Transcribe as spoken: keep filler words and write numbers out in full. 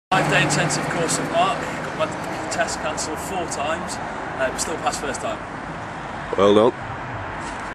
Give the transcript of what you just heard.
Five day intensive course of Mark, got my test cancelled four times, uh, but still passed first time. Well done.